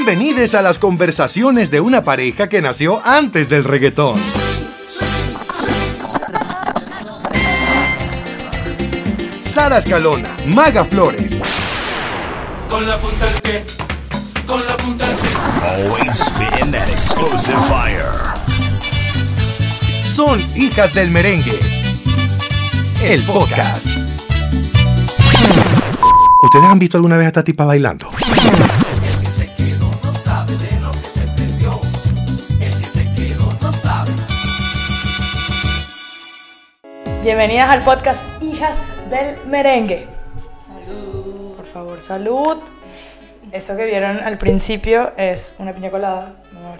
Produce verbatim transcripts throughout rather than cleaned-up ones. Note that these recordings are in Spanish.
Bienvenidos a las conversaciones de una pareja que nació antes del reggaetón. Sara Escalona, Maga Flores. Con la punta del pie, con la punta del pie. Always spitting that explosive fire. Son hijas del merengue. El podcast. ¿Ustedes han visto alguna vez a esta tipa bailando? El que se quedó no sabe de lo que se perdió. El que se quedó no sabe. Bienvenidas al podcast Hijas del Merengue. Salud. Por favor, salud. Eso que vieron al principio es una piña colada, mi amor.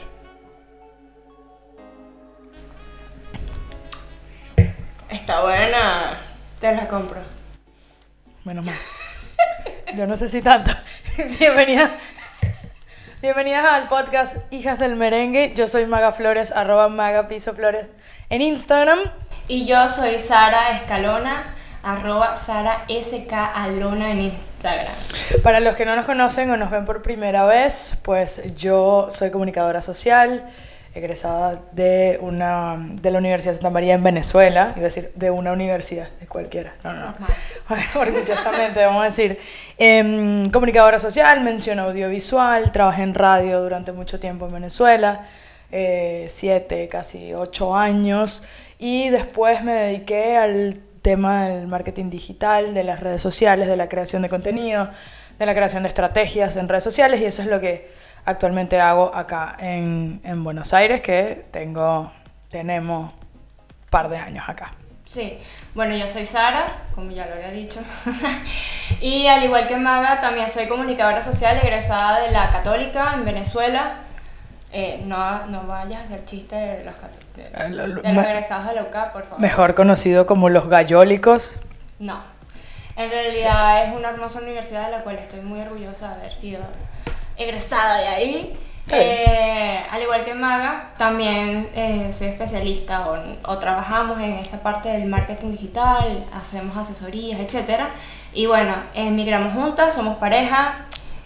Está buena. Te la compro. Menos mal. Yo no sé si tanto. Bienvenidas. Bienvenidas al podcast Hijas del Merengue. Yo soy Maga Flores, arroba Maga Piso Flores en Instagram. Y yo soy Sara Escalona, arroba Sara S K Alona en Instagram. Para los que no nos conocen o nos ven por primera vez, pues yo soy comunicadora social, egresada de, una, de la Universidad de Santa María en Venezuela. Iba a decir, de una universidad, de cualquiera. No, no, no. Orgullosamente, vamos a decir. Eh, comunicadora social, mención audiovisual, trabajé en radio durante mucho tiempo en Venezuela, eh, siete, casi ocho años. Y después me dediqué al tema del marketing digital, de las redes sociales, de la creación de contenido, de la creación de estrategias en redes sociales, y eso es lo que actualmente hago acá en, en Buenos Aires, que tengo, tenemos un par de años acá. Sí, bueno, yo soy Sara, como ya lo había dicho. Y al igual que Maga, también soy comunicadora social egresada de la Católica en Venezuela. Eh, no, no vayas a hacer chistes de los, de, de los egresados de la U C A, por favor. Mejor conocido como los gayólicos. No, en realidad sí. Es una hermosa universidad de la cual estoy muy orgullosa de haber sido egresada de ahí. Sí. Eh, al igual que Maga, también eh, soy especialista o, o trabajamos en esa parte del marketing digital, hacemos asesorías, etcétera. Y bueno, emigramos juntas, somos pareja.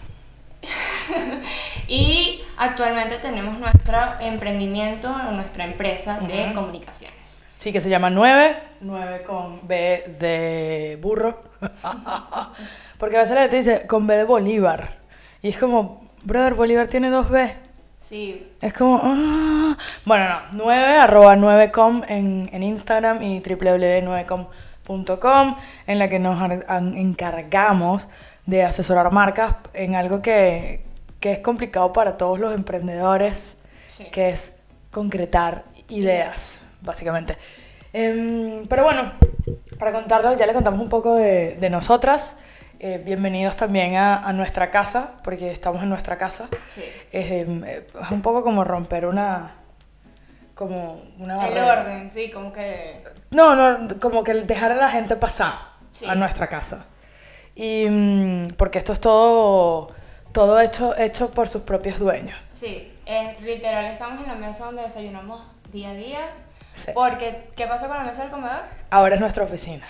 Y actualmente tenemos nuestro emprendimiento, nuestra empresa de uh-huh. comunicaciones. Sí, que se llama nueve, nueve con B de burro. Porque a veces la gente dice con B de Bolívar. Y es como, brother, Bolívar tiene dos B. Sí. Es como, ah. Bueno, no, nueve, arroba nueve com en, en Instagram y doble u doble u doble u punto nueve com punto com, en la que nos encargamos de asesorar marcas en algo que, que es complicado para todos los emprendedores, sí. Que es concretar ideas, básicamente. Um, pero bueno, para contarles, ya le contamos un poco de, de nosotras. Eh, bienvenidos también a, a nuestra casa, porque estamos en nuestra casa. Sí. Es, eh, es un poco como romper una... como una barrera. El orden, sí, como que... No, no, como que dejar a la gente pasar, sí. A nuestra casa. Y porque esto es todo, todo hecho, hecho por sus propios dueños. Sí, es, literal, estamos en la mesa donde desayunamos día a día. Sí. Porque, ¿qué pasó con la mesa del comedor? Ahora es nuestra oficina.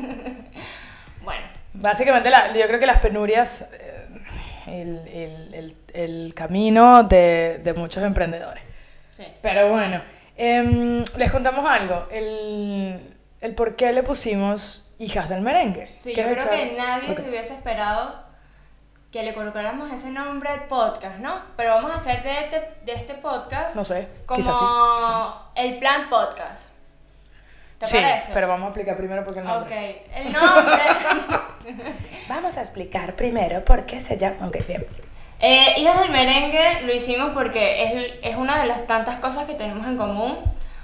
Bueno. Básicamente, la, yo creo que las penurias, el, el, el, el camino de, de muchos emprendedores. Sí. Pero bueno, eh, les contamos algo. El, el por qué le pusimos Hijas del Merengue. Sí, yo creo echar? que nadie okay. se hubiese esperado que le colocáramos ese nombre al podcast, ¿no? Pero vamos a hacer de este, de este podcast... No sé, como quizás sí, quizás. El plan podcast. ¿Te sí, parece? Pero vamos a explicar primero por qué el nombre. Ok, el nombre... Vamos a explicar primero por qué se llama... Ok, bien. Eh, Hijas del Merengue lo hicimos porque es, es una de las tantas cosas que tenemos en común.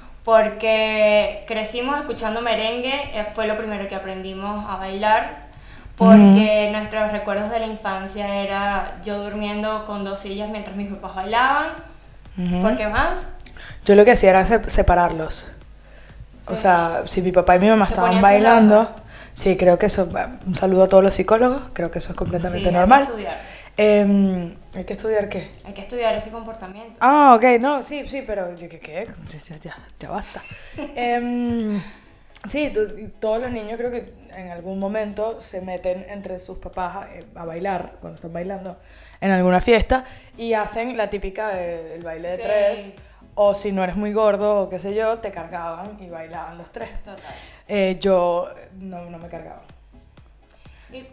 Porque crecimos escuchando merengue, fue lo primero que aprendimos a bailar, porque mm. nuestros recuerdos de la infancia era yo durmiendo con dos sillas mientras mis papás bailaban. Mm-hmm. ¿Por qué más? Yo lo que hacía era separarlos. Sí. O sea, si mi papá y mi mamá estaban bailando, celosa. Sí, creo que eso, un saludo a todos los psicólogos, creo que eso es completamente sí, normal. Hay que estudiar. Eh, ¿Hay que estudiar qué? Hay que estudiar ese comportamiento. Ah, ok, no, sí, sí, pero ¿qué? qué? Ya, ya, ya basta. eh, sí, t- todos los niños creo que en algún momento se meten entre sus papás a, a bailar, cuando están bailando en alguna fiesta y hacen la típica del baile de Sí. tres. O si no eres muy gordo o qué sé yo, te cargaban y bailaban los tres. Total. Eh, yo no, no me cargaba. Y-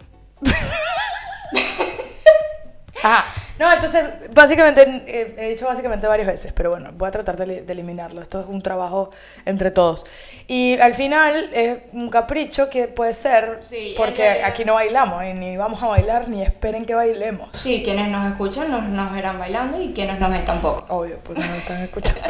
Ajá. No, entonces, básicamente, eh, he dicho básicamente varias veces, pero bueno, voy a tratar de, li- de eliminarlo. Esto es un trabajo entre todos. Y al final es un capricho que puede ser, Sí, en porque realidad- aquí no bailamos, y ni vamos a bailar, ni esperen que bailemos. Sí, quienes nos escuchan nos, nos verán bailando y quienes nos ven tampoco. Obvio, porque no me están escuchando.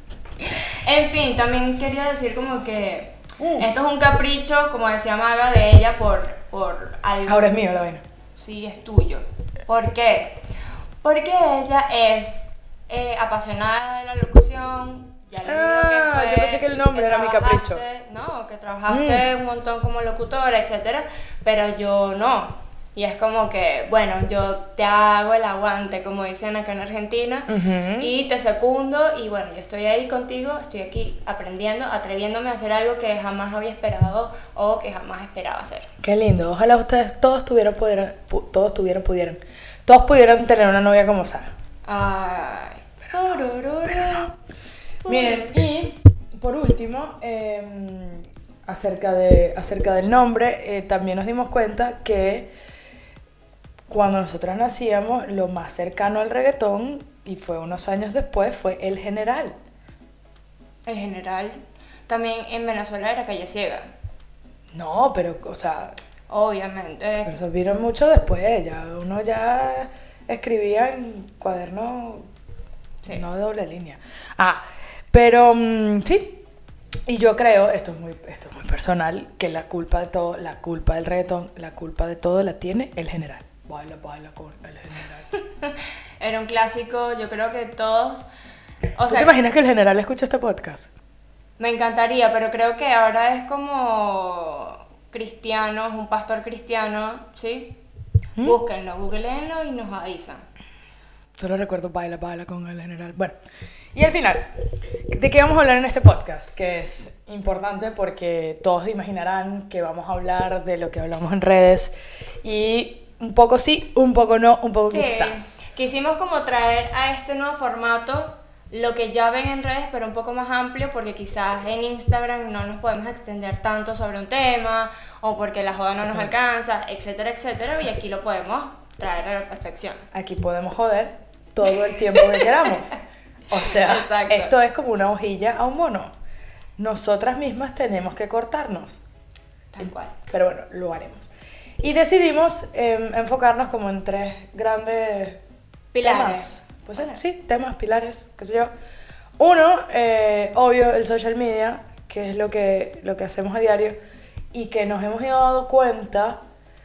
En fin, también quería decir como que Mm. esto es un capricho, como decía Maga, de ella por, por algo. Ahora es mío la vaina. Sí, es tuyo. ¿Por qué? Porque ella es eh, apasionada de la locución. Ya le digo Ah, que fue, yo pensé que el nombre era mi capricho. trabajaste- No, que trabajaste un montón como locutora, etcétera, pero yo no. Y es como que, bueno, yo te hago el aguante, como dicen acá en Argentina, Ujú. y te secundo, y bueno, yo estoy ahí contigo, estoy aquí aprendiendo, atreviéndome a hacer algo que jamás había esperado o que jamás esperaba hacer. Qué lindo. Ojalá ustedes todos tuvieran, pudieran, pu- todos tuvieran, pudieran, todos pudieran tener una novia como Sara. Ay. Turururu. Miren, y por último, eh, acerca, de, acerca del nombre, eh, también nos dimos cuenta que cuando nosotras nacíamos, lo más cercano al reggaetón, y fue unos años después, fue El General. En general, también en Venezuela era Calle Ciega, No, pero, o sea, obviamente. pero eso vino mucho después, ya uno ya escribía en cuaderno, Sí. no de doble línea. Ah, pero mm, sí, y yo creo, esto es, muy, esto es muy personal, que la culpa de todo, la culpa del reggaetón, la culpa de todo la tiene El General. Baila, baila con El General. Era un clásico, yo creo que todos. O ¿Tú sea, te imaginas que El General escucha este podcast? me encantaría, pero creo que ahora es como cristiano, es un pastor cristiano, ¿sí? ¿Mm? Búsquenlo, googleenlo y nos avisan. Solo recuerdo baila, baila con El General. Bueno, y al final, ¿de qué vamos a hablar en este podcast? Que es importante porque todos imaginarán que vamos a hablar de lo que hablamos en redes y un poco sí, un poco no, un poco Sí, quizás. quisimos como traer a este nuevo formato lo que ya ven en redes, pero un poco más amplio, porque quizás en Instagram no nos podemos extender tanto sobre un tema, o porque la joda no nos Exactamente. alcanza, etcétera, etcétera, y aquí lo podemos traer a la perfección. Aquí podemos joder todo el tiempo que queramos. O sea, Exacto. esto es como una hojilla a un mono. Nosotras mismas tenemos que cortarnos. Tal cual. Pero bueno, lo haremos. Y decidimos eh, enfocarnos como en tres grandes Pilares. temas. Pues sí, sí, temas, pilares, qué sé yo. Uno, eh, obvio, el social media, que es lo que, lo que hacemos a diario y que nos hemos ido dando cuenta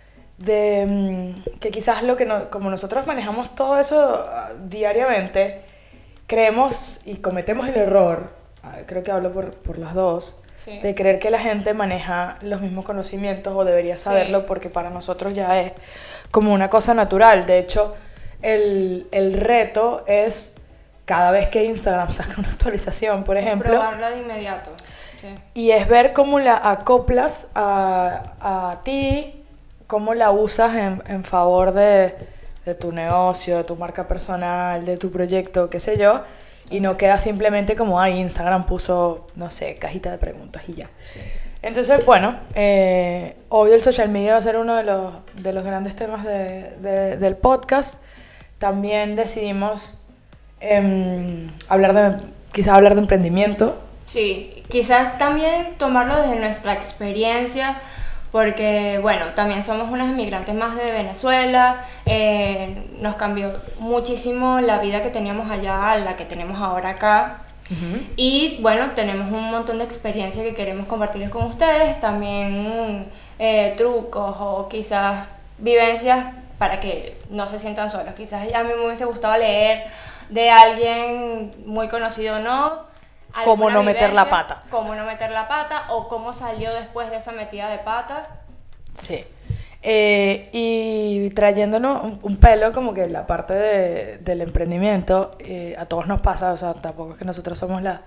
de mm, que quizás lo que no, como nosotros manejamos todo eso ah, diariamente, creemos y cometemos el error, ah, creo que hablo por, por las dos, Sí. de creer que la gente maneja los mismos conocimientos o debería saberlo Sí. porque para nosotros ya es como una cosa natural. De hecho, el, el reto es cada vez que Instagram saca una actualización, por ejemplo, Probarla de inmediato. Sí. y es ver cómo la acoplas a, a ti, cómo la usas en, en favor de, de tu negocio, de tu marca personal, de tu proyecto, qué sé yo, y no queda simplemente como, ay, Instagram puso, no sé, cajita de preguntas y ya. Entonces, bueno, eh, obvio el social media va a ser uno de los, de los grandes temas de, de- del podcast. También decidimos em, hablar de, quizás hablar de emprendimiento. Sí, quizás también tomarlo desde nuestra experiencia, porque bueno, también somos unas inmigrantes más de Venezuela, eh, nos cambió muchísimo la vida que teníamos allá a la que tenemos ahora acá. Y bueno, tenemos un montón de experiencia que queremos compartirles con ustedes, también eh, trucos o quizás vivencias para que no se sientan solos. Quizás a mí me hubiese gustado leer de alguien muy conocido o no. Cómo alguna no meter la vivencia, pata. Cómo no meter la pata o cómo salió después de esa metida de pata. Sí. Eh, y trayéndonos un, un pelo como que la parte de- del emprendimiento, eh, a todos nos pasa, o sea, tampoco es que nosotros somos la-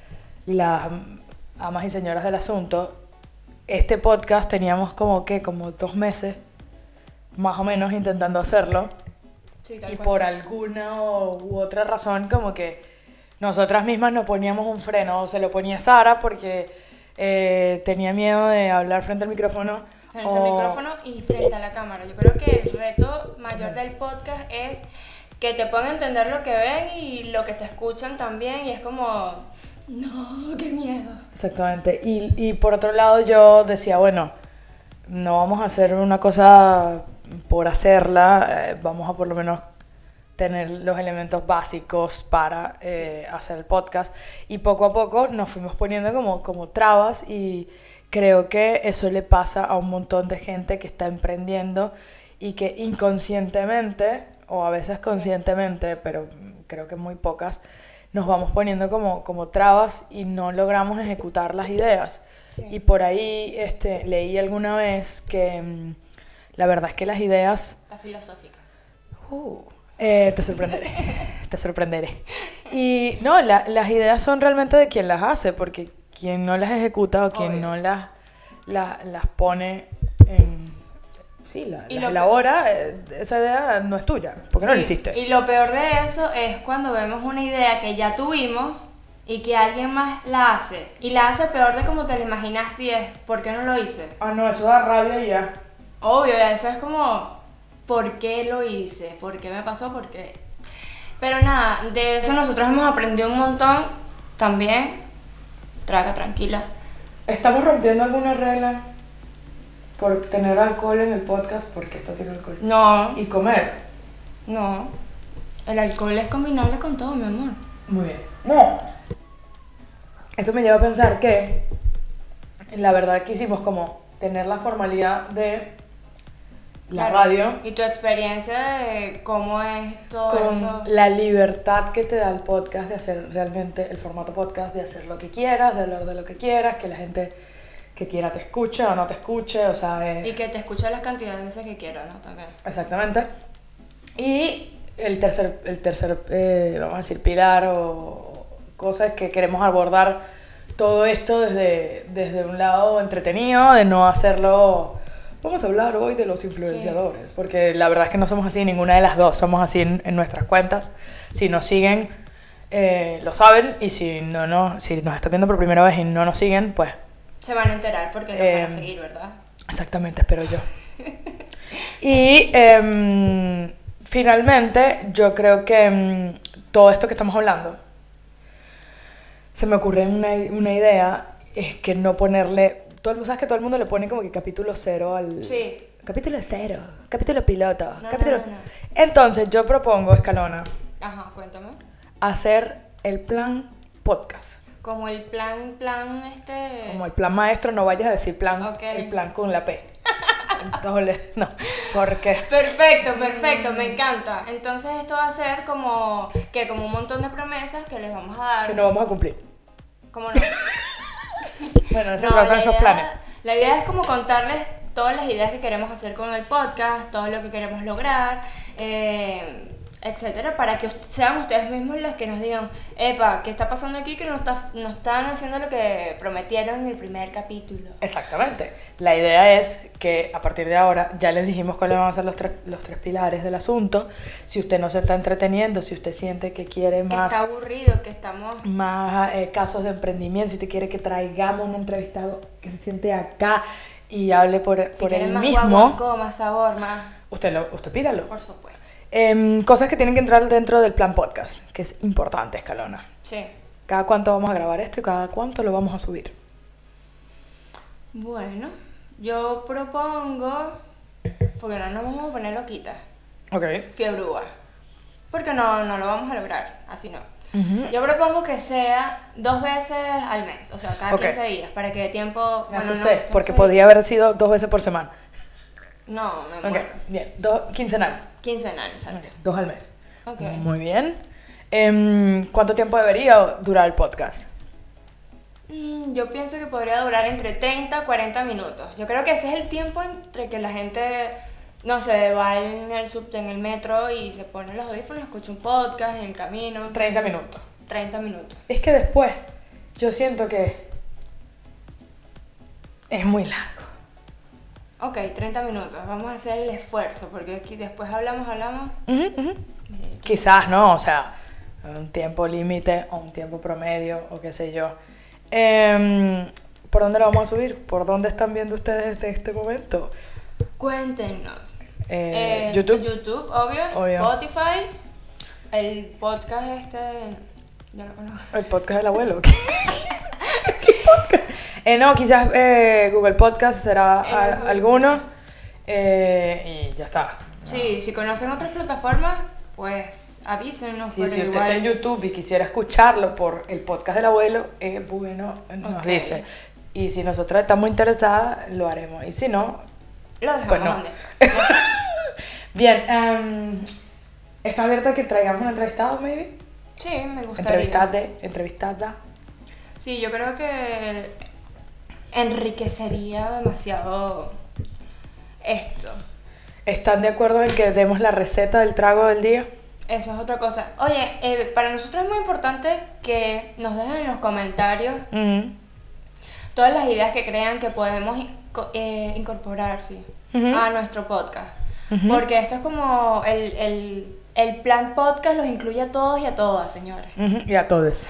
las amas y señoras del asunto. Este podcast teníamos como que, como dos meses, más o menos, intentando hacerlo. Sí, tal y cual. por alguna o- u otra razón como que nosotras mismas nos poníamos un freno, o se lo ponía Sara porque eh, tenía miedo de hablar frente al micrófono. Frente o- al micrófono y frente a la cámara. Yo creo que el reto mayor del podcast es que te puedan entender lo que ven y lo que te escuchan también. Y es como, no, qué miedo. Exactamente. Y, y por otro lado yo decía, bueno, no vamos a hacer una cosa por hacerla, eh, vamos a por lo menos tener los elementos básicos para eh, hacer el podcast. Y poco a poco nos fuimos poniendo como, como trabas y creo que eso le pasa a un montón de gente que está emprendiendo y que inconscientemente, o a veces conscientemente, pero creo que muy pocas, nos vamos poniendo como, como trabas y no logramos ejecutar las ideas. Sí. Y por ahí este, leí alguna vez que mm, la verdad es que las ideas... Está filosófica. Uh, eh, te sorprenderé, te sorprenderé. Y no, la- las ideas son realmente de quien las hace, porque quien no las ejecuta o quien Obvio. no las, la- las pone en... Sí, la, Y las lo- elabora, eh, esa idea no es tuya, porque no la Sí, hiciste. Y lo peor de eso es cuando vemos una idea que ya tuvimos y que alguien más la hace. Y la hace peor de como te la imaginaste y es, ¿por qué no lo hice? Ah, no, eso da rabia y ya. Obvio, eso es como, ¿por qué lo hice? ¿Por qué me pasó? ¿Por qué? Pero nada, de eso nosotros hemos aprendido un montón también. Traga, tranquila. ¿Estamos rompiendo alguna regla por tener alcohol en el podcast? Porque esto tiene alcohol. No, Y comer. no. El alcohol es combinable con todo, mi amor. Muy bien. No. Esto me lleva a pensar que la verdad quisimos como tener la formalidad de la Claro. radio Y tu experiencia de cómo es todo con eso. la libertad que te da el podcast de hacer realmente el formato podcast, de hacer lo que quieras, de hablar de lo que quieras, que la gente que quiera te escuche o no te escuche, o sea, eh, Y que te escuche las cantidades de veces que quieras, ¿no? También. exactamente. Y el tercer, el tercer eh, vamos a decir, pilar o cosa es que queremos abordar todo esto desde, desde un lado entretenido, de no hacerlo... Vamos a hablar hoy de los influenciadores, porque la verdad es que no somos así, ninguna de las dos somos así en, en nuestras cuentas. Si nos siguen, eh, lo saben, y si no, no, si nos están viendo por primera vez y no nos siguen, pues Se van a enterar porque nos Eh, van a seguir, ¿verdad? exactamente, espero yo. Y em, finalmente, yo creo que em, todo esto que estamos hablando, se me ocurre una, una idea, es que no ponerle... Todo, ¿sabes que todo el mundo le pone como que capítulo cero al... Sí. Capítulo cero, capítulo piloto, No, capítulo... no, no, no. Entonces, yo propongo, Escalona, Ajá, cuéntame. hacer el plan podcast. Como el plan, plan, este... Como el plan maestro, no vayas a decir plan, Ok. el plan con la P. El doble, no, porque... Perfecto, perfecto, me encanta. Entonces esto va a ser como, que como un montón de promesas que les vamos a dar. Que no vamos a cumplir. ¿Cómo no? Bueno, se No, tratan la esos idea- planes. La idea es como contarles todas las ideas que queremos hacer con el podcast, todo lo que queremos lograr, eh, etcétera, para que ust- sean ustedes mismos los que nos digan, epa, ¿qué está pasando aquí? Que no, está, no están haciendo lo que prometieron en el primer capítulo. Exactamente. La idea es que a partir de ahora ya les dijimos cuáles van a ser los tres, los tres pilares del asunto. Si usted no se está entreteniendo, si usted siente que quiere Que más... está aburrido, que estamos... más eh, casos de emprendimiento, si usted quiere que traigamos un entrevistado que se siente acá y hable por, Si por quieren él más mismo, guaguancó, más sabor, más... usted, lo, usted pídalo. Por supuesto. Em, cosas que tienen que entrar dentro del plan podcast, que es importante, Escalona. Sí. Cada cuánto vamos a grabar esto y cada cuánto lo vamos a subir. Bueno, yo propongo, porque no nos vamos a poner loquitas, Ok. fiebrúa, porque no, no lo vamos a lograr, así no. Yo propongo que sea dos veces al mes, o sea, cada Ok. quince días, para que dé tiempo... Me bueno, asusté, no, porque entonces- podía haber sido dos veces por semana. No, me Ok, muero. bien. Dos, quincenal. Quincenal, exacto. Ok, dos al mes. Ok. Muy bien. Em, ¿Cuánto tiempo debería durar el podcast? Mm, yo pienso que podría durar entre treinta a cuarenta minutos. Yo creo que ese es el tiempo entre que la gente, no sé, va en el subte, en el metro y se pone los audífonos, escucha un podcast en el camino. treinta minutos. treinta minutos. Es que después yo siento que es muy largo. Ok, treinta minutos. Vamos a hacer el esfuerzo porque aquí después hablamos, hablamos. Ujú, ujú. Quizás, ¿no? O sea, un tiempo límite o un tiempo promedio o qué sé yo. Em, ¿Por dónde lo vamos a subir? ¿Por dónde están viendo ustedes desde este momento? Cuéntenos. Eh, Eh, YouTube. YouTube, obvio. Obvio. Spotify. El podcast este. Ya lo conozco. El podcast del abuelo. ¿Qué, ¿Qué podcast? Eh, no, quizás eh, Google Podcast será Eh, a- Google alguno. Eh, y ya está. Sí, si conocen otras plataformas, pues avísenos. Sí, pero si usted igual- está en YouTube y quisiera escucharlo por el podcast del abuelo, eh, bueno, nos Ok. dice. Y si nosotros estamos interesadas, lo haremos. Y si no, Lo dejamos pues no. donde. Bien, em, ¿está abierto a que traigamos un entrevistado, maybe? Sí, me gustaría. Entrevistada, entrevistada. Sí, yo creo que enriquecería demasiado esto. ¿Están de acuerdo en que demos la receta del trago del día? Eso es otra cosa. Oye, eh, para nosotros es muy importante que nos dejen en los comentarios Ujú. todas las ideas que crean que podemos inco- eh, incorporar sí, Ujú. a nuestro podcast. Ujú. Porque esto es como el, el, el plan podcast los incluye a todos y a todas, señores. Ujú, y a todos.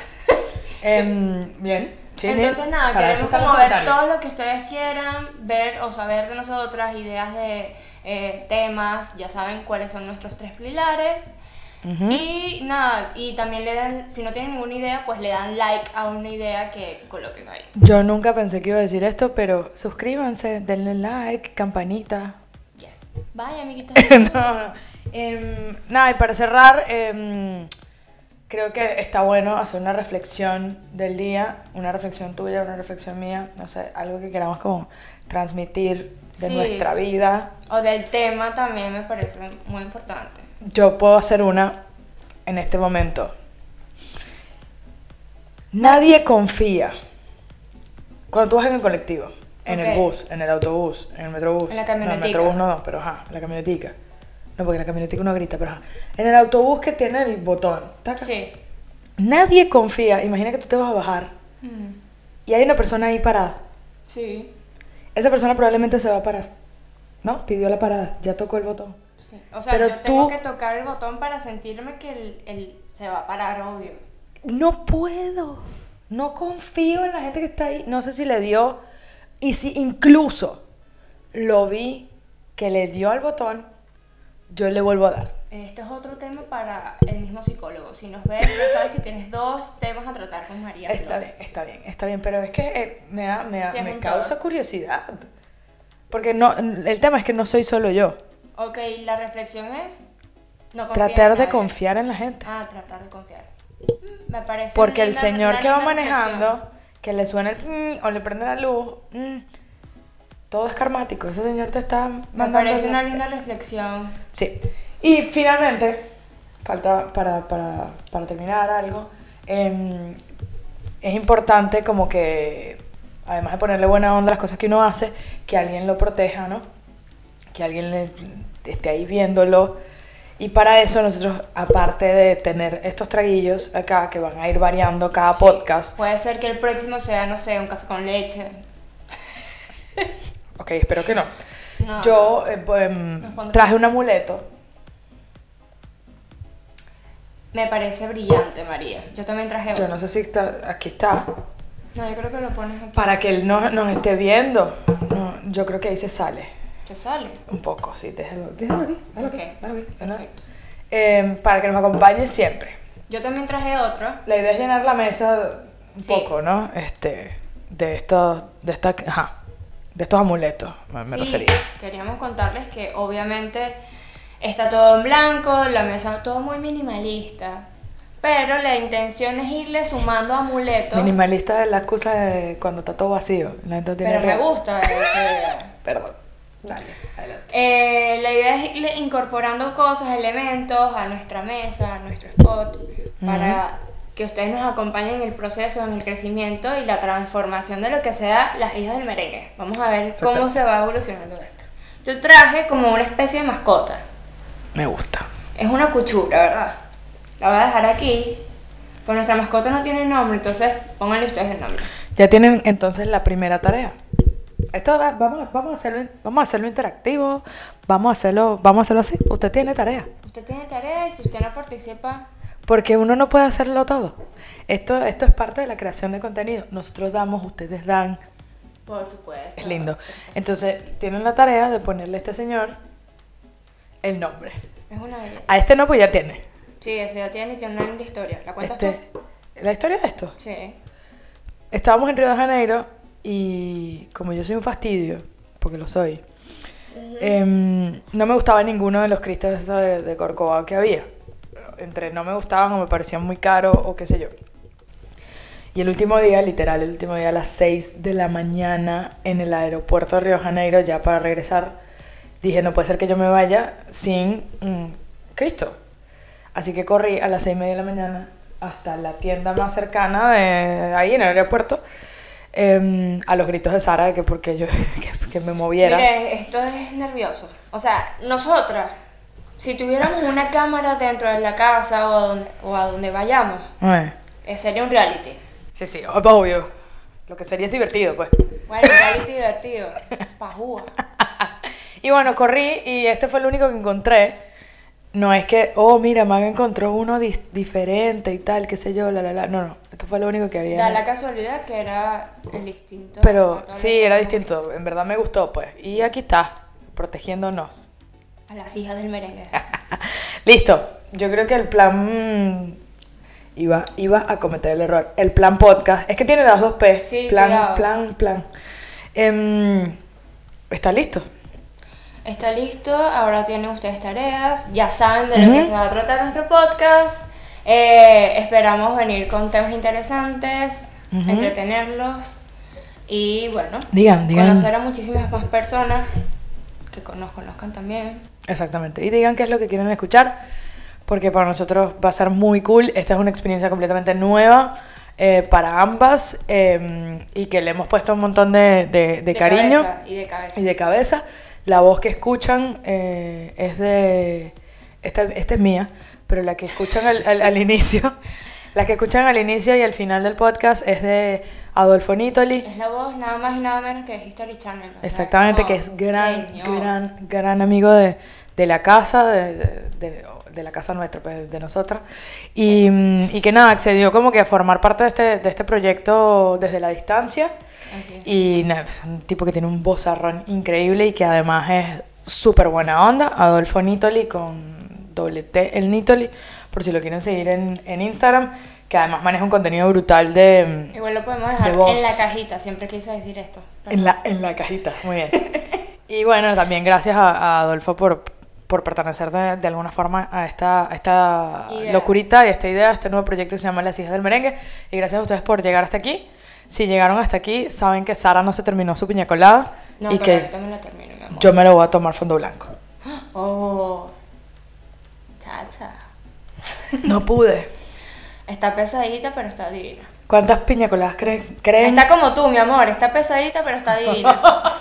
Em, bien. Sí, Entonces Nel, nada, para eso queremos están los como ver comentarios. todo lo que ustedes quieran ver o saber de nosotras, ideas de eh, temas, ya saben cuáles son nuestros tres pilares. Ujú. Y nada, y también le dan, si no tienen ninguna idea, pues le dan like a una idea que coloquen ahí. Yo nunca pensé que iba a decir esto, pero suscríbanse, denle like, campanita. Yes. Bye, amiguitos. no, no. Em, nada, y para cerrar, em, creo que está bueno hacer una reflexión del día, una reflexión tuya, una reflexión mía, no sé, algo que queramos como transmitir de Sí. nuestra vida. O del tema también me parece muy importante. Yo puedo hacer una en este momento. Nadie confía. Cuando tú vas en el colectivo, en Ok. el bus, en el autobús, en el metrobús. En la No, camionetica. el metrobús no, no, pero ajá, la camionetica. No, porque la camionetica uno grita, pero ajá. En el autobús que tiene el botón. taca. Sí. Nadie confía. Imagina que tú te vas a bajar Mm, y hay una persona ahí parada. Sí. Esa persona probablemente se va a parar. ¿No? Pidió la parada, ya tocó el botón. Sí. O sea, Pero yo tengo tú- que tocar el botón para sentirme que el, el se va a parar, obvio. No puedo. No confío en la gente que está ahí. No sé si le dio. Y si incluso lo vi que le dio al botón, yo le vuelvo a dar. Esto es otro tema para el mismo psicólogo. Si nos ves, ya sabes que tienes dos temas a tratar con María. Está Flores. bien, está bien, está bien. Pero es que eh, me, da- me, da- Sí, es me un causa todo. curiosidad. Porque no, el tema es que no soy solo yo. Ok, la reflexión es no confiar en Tratar de nadie. confiar en la gente. Ah, tratar de confiar. Me parece Porque el linda- señor una que va linda manejando, reflexión. que le suena el mm, o le prende la luz, mm, todo es karmático. Ese señor te está Me mandando. parece la- una linda reflexión. Sí. Y finalmente, falta para, para, para terminar algo, em, es importante como que, además de ponerle buena onda a las cosas que uno hace, que alguien lo proteja, ¿no? Que alguien le, esté ahí viéndolo. Y para eso nosotros, aparte de tener estos traguillos acá, que van a ir variando cada podcast, Puede ser que el próximo sea, no sé, un café con leche. ok, espero que no, No, yo eh, pues, em, Nos pondremos- traje un amuleto. Me parece brillante, María. Yo también traje Yo otro. no sé si está, aquí está. No, yo creo que lo pones aquí. Para que él nos, nos esté viendo. No, yo creo que ahí se sale ¿Te sale? un poco, sí. Déjalo, déjalo aquí, déjalo aquí, Ok, déjalo aquí, ¿no? perfecto. Eh, para que nos acompañe siempre. Yo también traje otro. La idea es llenar la mesa un Sí. poco, ¿no? Este, de estos, de esta, ajá, de estos amuletos, me, me Sí, refería. queríamos contarles que obviamente está todo en blanco, la mesa todo muy minimalista. Pero la intención es irle sumando amuletos. Minimalista es la excusa de cuando está todo vacío. La gente no tiene Pero me real. gusta esa idea. Perdón. Dale, adelante. Eh, la idea es irle incorporando cosas, elementos a nuestra mesa, a nuestro spot, para que ustedes nos acompañen en el proceso, en el crecimiento y la transformación de lo que sea las hijas del merengue. Vamos a ver cómo Exactamente. se va evolucionando esto. Yo traje como una especie de mascota. Me gusta. Es una cuchura, ¿verdad? La voy a dejar aquí. Pues nuestra mascota no tiene nombre, entonces pónganle ustedes el nombre. Ya tienen entonces la primera tarea. Esto va- vamos, vamos, a hacerlo, vamos a hacerlo interactivo, vamos a hacerlo, vamos a hacerlo así. Usted tiene tarea. Usted tiene tarea y si usted no participa, Porque uno no puede hacerlo todo. Esto, esto es parte de la creación de contenido. Nosotros damos, ustedes dan. por supuesto. Es lindo. Entonces, tienen la tarea de ponerle a este señor el nombre. Es una belleza. A este no, pues ya tiene. Sí, ese ya tiene y tiene una linda historia. ¿La cuentas Este, ¿La historia de esto? tú? Sí. Estábamos en Río de Janeiro y como yo soy un fastidio, porque lo soy, em, no me gustaba ninguno de los cristos esos de, de Corcovado que había. Entre no me gustaban o me parecían muy caros o qué sé yo. Y el último día, literal, el último día a las seis de la mañana en el aeropuerto de Río de Janeiro, ya para regresar, dije, no puede ser que yo me vaya sin mm, Cristo. Así que corrí a las seis y media de la mañana hasta la tienda más cercana de ahí en el aeropuerto, eh, a los gritos de Sara de que porque yo que, que me moviera. Mire, esto es nervioso. O sea, nosotras, si tuviéramos una cámara dentro de la casa o a donde, o a donde vayamos, Eh, eh, sería un reality. Sí, sí, obvio. Lo que sería es divertido, pues. Bueno, un reality divertido. Pajúa. Y bueno, corrí y este fue el único que encontré. No es que, oh, mira, Maga encontró uno dis- diferente y tal, qué sé yo, la, la, la. No, no, esto fue lo único que había. Da en la el- casualidad que era el distinto. a Pero todo lo sí, que era hemos distinto. En verdad me gustó, pues. Y aquí está, protegiéndonos. visto. A las hijas del merengue. Listo. Yo creo que el plan mm, iba, iba a cometer el error. El plan podcast. Es que tiene las dos P. Sí, plan, cuidado. plan, plan. Em, ¿Está listo? Está listo, ahora tienen ustedes tareas, ya saben de lo Ujú. que se va a tratar nuestro podcast. Eh, esperamos venir con temas interesantes, Ujú. entretenerlos y bueno, Digan, digan. conocer a muchísimas más personas que con- nos conozcan también. Exactamente. Y digan qué es lo que quieren escuchar, porque para nosotros va a ser muy cool. Esta es una experiencia completamente nueva eh, para ambas eh, y que le hemos puesto un montón de, de- de cariño cabeza y de cabeza. y de cabeza. La voz que escuchan eh, es de... Esta, esta es mía, pero la que escuchan al, al- al inicio, la que escuchan al inicio y al final del podcast es de Adolfo Nitoli. Es la voz nada más y nada menos que de History Channel. o sea, Exactamente, como, que es gran, señor. gran, gran amigo de, de la casa, de, de, de- de la casa nuestra, pues, de nosotras. Y, mm, y que nada, accedió como que a formar parte de este, de este proyecto desde la distancia. Así es. Y nada, es un tipo que tiene un vozarrón increíble y que además es súper buena onda. Adolfo Nitoli con doble T, el Nitoli, por si lo quieren seguir en, en Instagram, que además maneja un contenido brutal de... Igual lo podemos de dejar voz. en la cajita, siempre quise decir esto. En la, en la cajita, muy bien. Y bueno, también gracias a, a Adolfo por, por pertenecer de, de alguna forma a esta, a esta Idea. locurita y a esta idea, a este nuevo proyecto que se llama Las Hijas del Merengue. Y gracias a ustedes por llegar hasta aquí. Si llegaron hasta aquí, saben que Sara no se terminó su piña colada No, y pero que ahorita me la termino, mi amor. yo me lo voy a tomar fondo blanco. Oh, chacha. No pude. Está pesadita, pero está divina. ¿Cuántas piña coladas creen? creen? Está como tú, mi amor. Está pesadita, pero está divina.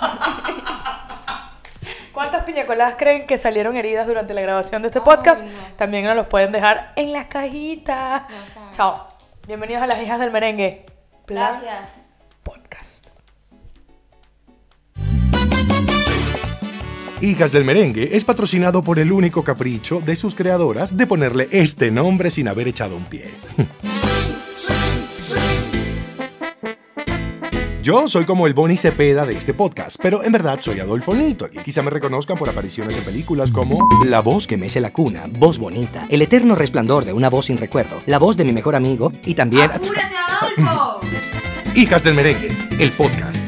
¿Cuántas piña coladas creen que salieron heridas durante la grabación de este podcast? no. También nos los pueden dejar en las cajitas. No saben. Chao. Bienvenidos a Las Hijas del Merengue. Plan Gracias. Podcast. Hijas del Merengue es patrocinado por el único capricho de sus creadoras de ponerle este nombre sin haber echado un pie. Yo soy como el Bonnie Cepeda de este podcast, pero en verdad soy Adolfo Nitoli. Quizá me reconozcan por apariciones en películas como La voz que mece la cuna, Voz Bonita, El eterno resplandor de una voz sin recuerdo, La voz de mi mejor amigo y también... ¡Apúrate, Adolfo! Hijas del Merengue, el podcast.